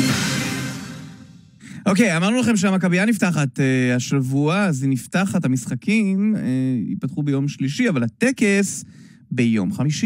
אוקיי, אמרנו לכם שהמכבייה נפתחת השבוע, אז היא נפתחת, המשחקים ייפתחו ביום שלישי, אבל הטקס ביום חמישי.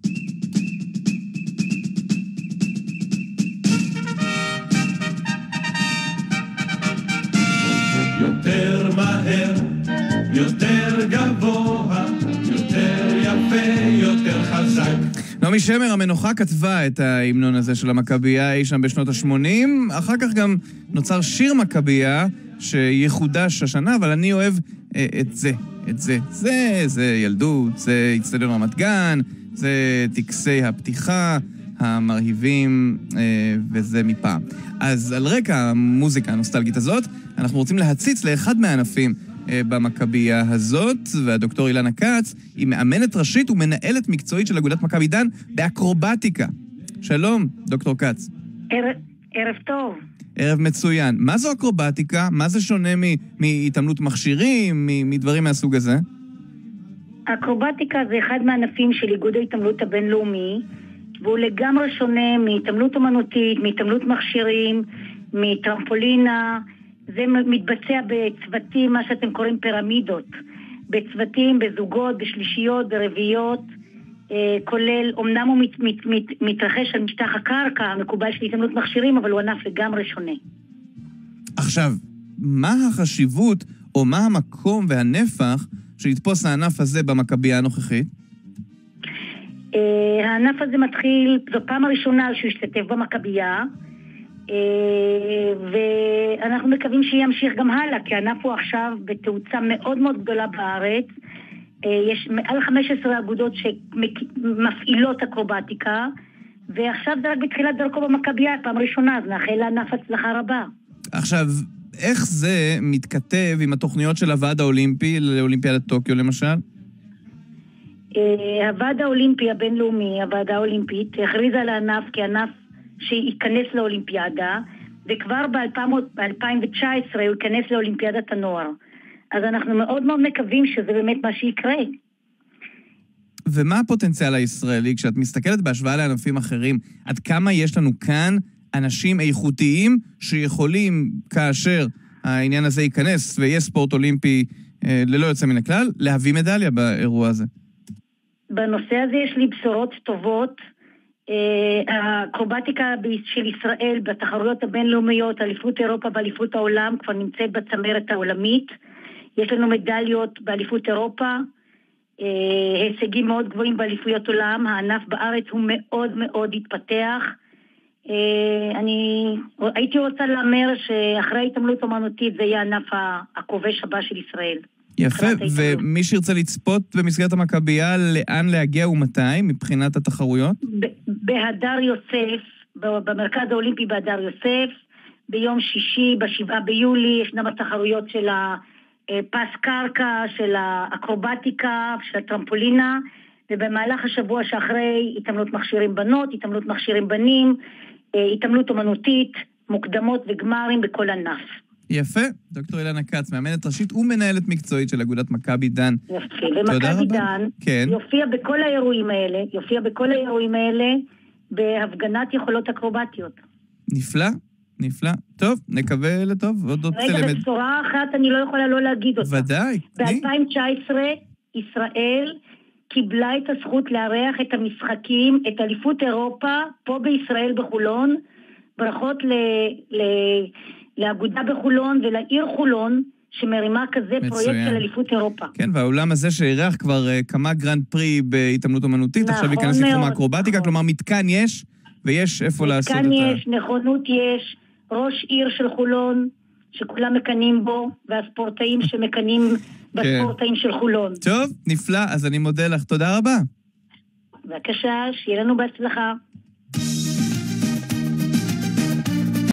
יותר מהר, יותר גבוה, יותר יפה, יותר חזק. נעמי שמר המנוחה כתבה את ההמנון הזה של המכבייה אי שם בשנות ה-80, אחר כך גם נוצר שיר מכבייה שיחודש השנה, אבל אני אוהב את זה. זה ילדות, זה אצטדיון רמת גן, זה טקסי הפתיחה המרהיבים, וזה מפעם. אז על רקע המוזיקה הנוסטלגית הזאת, אנחנו רוצים להציץ לאחד מהענפים במכבייה הזאת, והדוקטור אילנה כץ היא מאמנת ראשית ומנהלת מקצועית של אגודת מכבי דן באקרובטיקה. שלום, דוקטור כץ. ערב טוב. ערב מצוין. מה זו אקרובטיקה? מה זה שונה מהתעמלות מכשירים, מדברים מהסוג הזה? אקרובטיקה זה אחד מהענפים של איגוד ההתעמלות הבינלאומי, והוא לגמרי שונה מהתעמלות אומנותית, מהתעמלות מכשירים, מטרמפולינה. זה מתבצע בצוותים, מה שאתם קוראים פירמידות, בצוותים, בזוגות, בשלישיות, ברביעיות, כולל, אמנם הוא מתרחש על משטח הקרקע, המקובל של התעמלות מכשירים, אבל הוא ענף לגמרי שונה. עכשיו, מה החשיבות, או מה המקום והנפח שיתפוס הענף הזה במכבייה הנוכחית? הענף הזה מתחיל, זו פעם הראשונה שהוא השתתף במכבייה, ואנחנו מקווים שימשיך גם הלאה, כי הענף הוא עכשיו בתאוצה מאוד מאוד גדולה בארץ. יש מעל 15 אגודות שמפעילות אקרובטיקה, ועכשיו זה רק בתחילת דרכו במכבייה, פעם ראשונה, אז נאחל לענף הצלחה רבה. עכשיו, איך זה מתכתב עם התוכניות של הוועד האולימפי, לאולימפיאדת טוקיו למשל? הוועד האולימפי הבינלאומי, הוועדה האולימפית, הכריזה על הענף כענף שייכנס לאולימפיאדה, וכבר ב-2019 הוא ייכנס לאולימפיאדת הנוער. אז אנחנו מאוד מאוד מקווים שזה באמת מה שיקרה. ומה הפוטנציאל הישראלי? כשאת מסתכלת בהשוואה לענפים אחרים, עד כמה יש לנו כאן אנשים איכותיים שיכולים, כאשר העניין הזה ייכנס ויהיה ספורט אולימפי ללא יוצא מן הכלל, להביא מדליה באירוע הזה? בנושא הזה יש לי בשורות טובות. האקרובטיקה של ישראל בתחרויות הבינלאומיות, אליפות אירופה ואליפות העולם כבר נמצאת בצמרת העולמית. יש לנו מדליות באליפות אירופה, הישגים מאוד גבוהים באליפויות עולם. הענף בארץ הוא מאוד מאוד התפתח. אני הייתי רוצה לאמר שאחרי ההתעמלות אומנותית זה יהיה הענף הכובש הבא של ישראל. יפה, ומי שירצה לצפות במסגרת המכבייה, לאן להגיע ומתי מבחינת התחרויות? בהדר יוסף, במרכז האולימפי בהדר יוסף, ביום שישי, ב7 ביולי, ישנם התחרויות של הפס קרקע, של האקרובטיקה, של הטרמפולינה, ובמהלך השבוע שאחרי התעמלות מכשירים בנות, התעמלות מכשירים בנים, התעמלות אומנותית, מוקדמות וגמרים בכל ענף. יפה, דוקטור אילנה כץ, מאמנת ראשית ומנהלת מקצועית של אגודת מכבי דן. יפה, ומכבי דן יופיע בכל האירועים האלה בהפגנת יכולות אקרובטיות. נפלא, נפלא. טוב, נקווה לטוב. רגע, בצורה אחת אני לא יכולה לא להגיד אותה. ודאי. ב-2019 ישראל קיבלה את הזכות לארח את המשחקים, את אליפות אירופה, פה בישראל בחולון. ברכות לאגודה בחולון ולעיר חולון, שמרימה כזה פרויקט של אליפות אירופה. כן, והעולם הזה שאירח כבר כמה גרנד פרי בהתעמלות אומנותית, עכשיו ייכנס לתחום האקרובטיקה, כלומר מתקן יש, ויש איפה לעשות את מתקן יש, נכונות יש, ראש עיר של חולון, שכולם מקנים בו, והספורטאים שמקנים בספורטאים של חולון. טוב, נפלא, אז אני מודה לך, תודה רבה. בבקשה, שיהיה לנו בהצלחה.